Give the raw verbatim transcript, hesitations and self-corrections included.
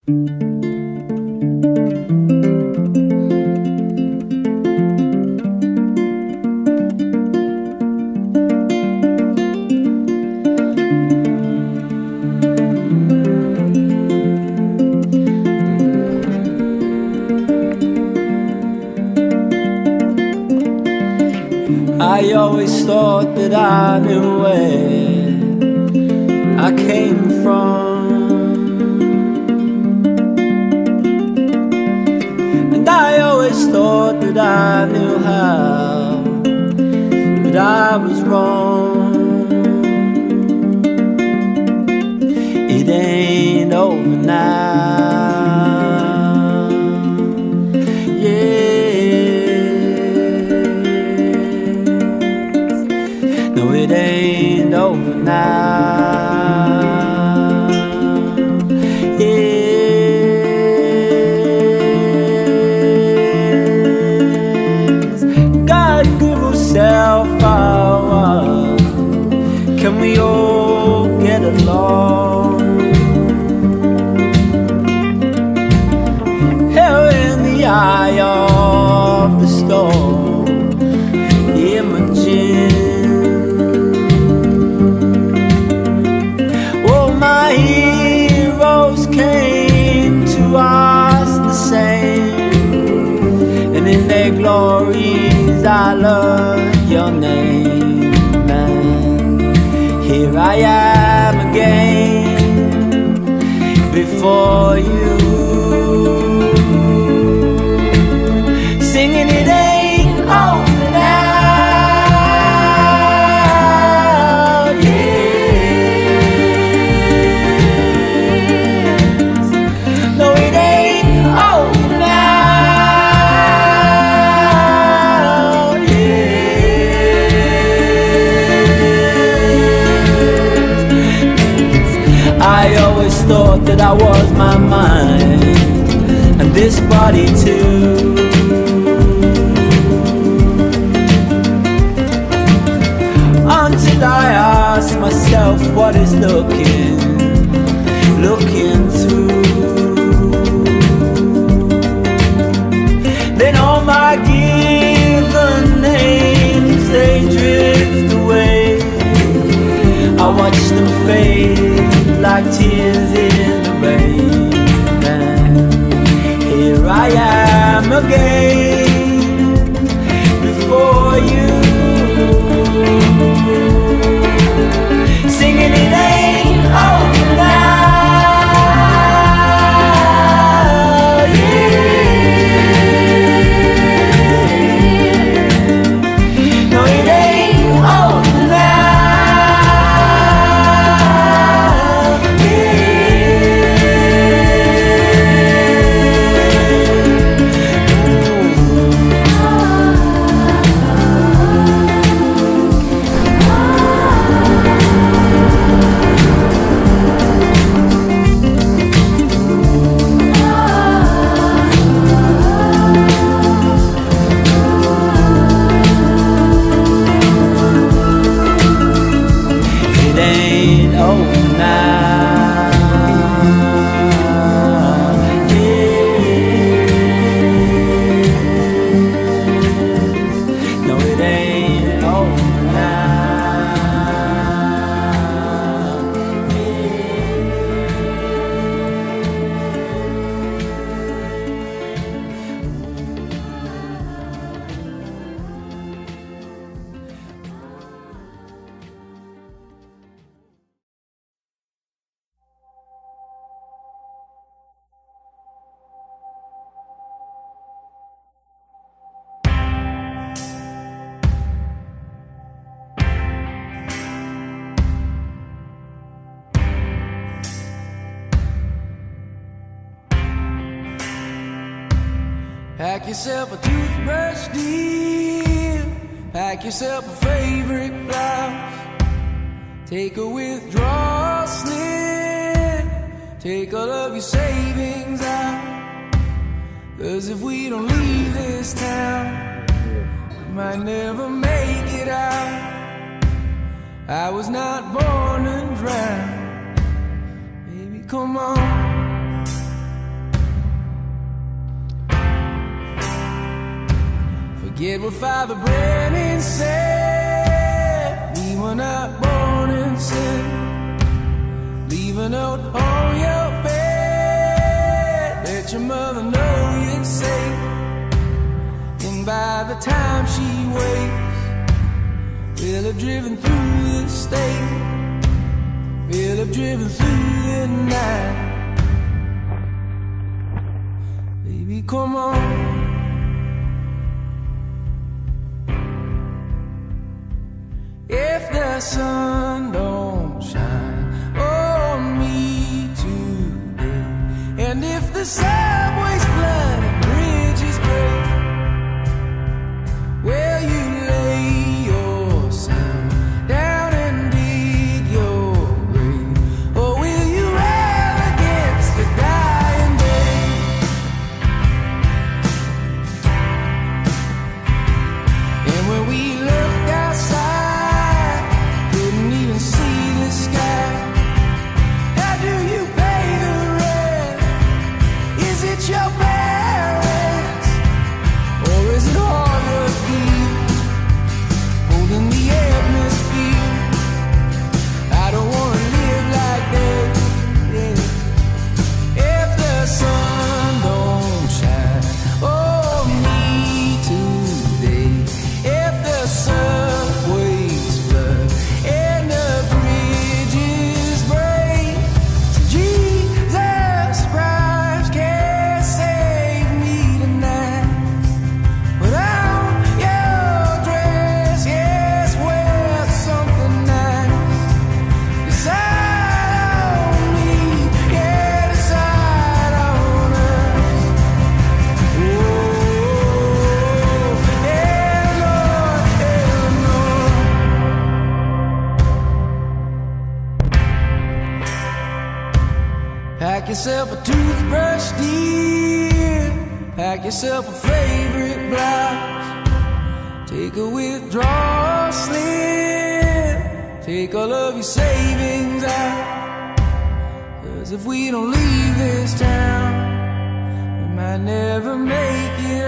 I always thought that I knew where I came from, and I always thought that I knew how, but I was wrong. It ain't over now, yeah. It ain't over now, yes. God give yourself our, can we all get along? Hell in the eye of the storm, Imogen. My heroes came to us the same, and in their glories I learned your name. And here I am again before you, singing it ain't over now. I always thought that I was my mind, and this body too. Until I asked myself what is looking, looking through. Then all my given names, they drift away. I watch them fade like tears in the rain, and here I am again before you, singing it ain't over now, yeah. No, it ain't over now. Pack yourself a toothbrush, dear. Pack yourself a favorite blouse. Take a withdrawal slip. Take all of your savings out. 'Cause if we don't leave this town, we might never make it out. I was not born to drown. Baby, come on, Forget what Father Brennan said. We were not born in sin. Leave a note on your bed. Let your mother know you're safe. And by the time she wakes, we'll have driven through the state. We'll have driven through the night. Baby, come on. If the sun don't shine on me today, and if the subways flood and bridges break, will you lay yourself down and dig your grave, or will you rail against the dying day? And when we looked outside, couldn't even see the sky. How do you pay the rent? Is it your parents, or is it hard work deep, holding the atmosphere? I don't wanna live like that, yeah. If the sun don't shine on me today, if the subways flood and the bridges break, Jesus Christ can't save me tonight. Put on your dress, yes, wear something nice. Decide on me, yeah, decide on us. Oh, yeah, Lord, yeah, Lord. Pack yourself a toothbrush, dear. Pack yourself a favorite blouse. Take a withdrawal slip. Take all of your savings out. 'Cause if we don't leave this town, we might never make it